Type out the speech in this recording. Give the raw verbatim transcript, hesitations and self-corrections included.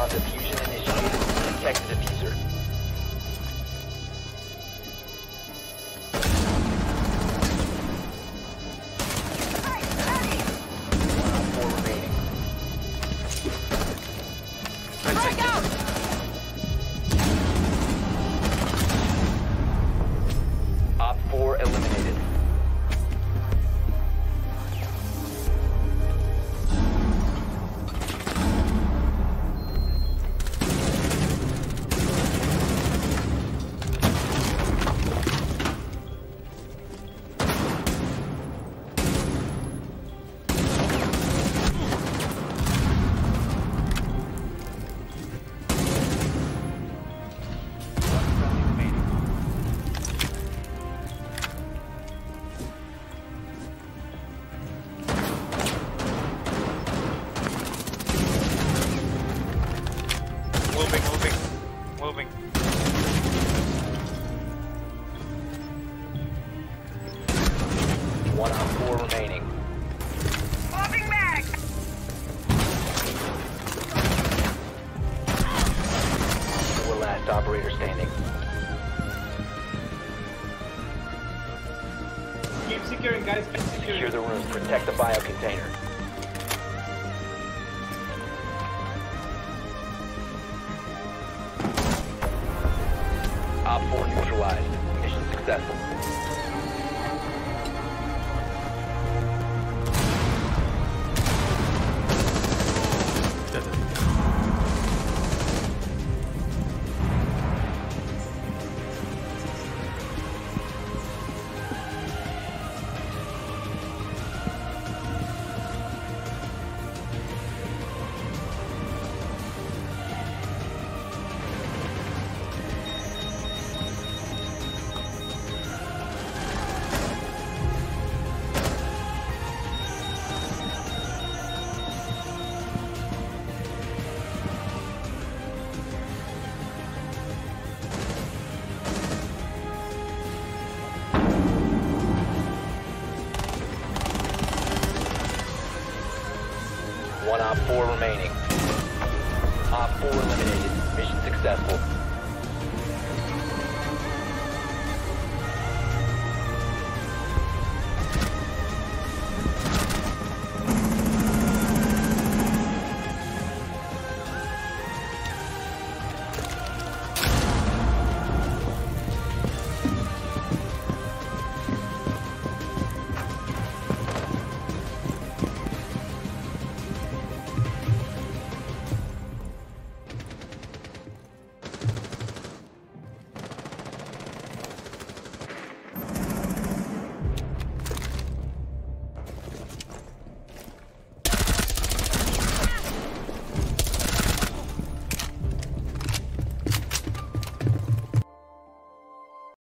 Bomb diffusion initiated. Protect the diffuser. Four remaining. Break out! Op four eliminated. Moving, moving, moving. One op four remaining. Popping back! Four last operator standing. Keep securing, guys. Keep Secure securing. the room. Protect the bio container. Op four neutralized. Mission successful. One op four remaining. Op four eliminated. Mission successful.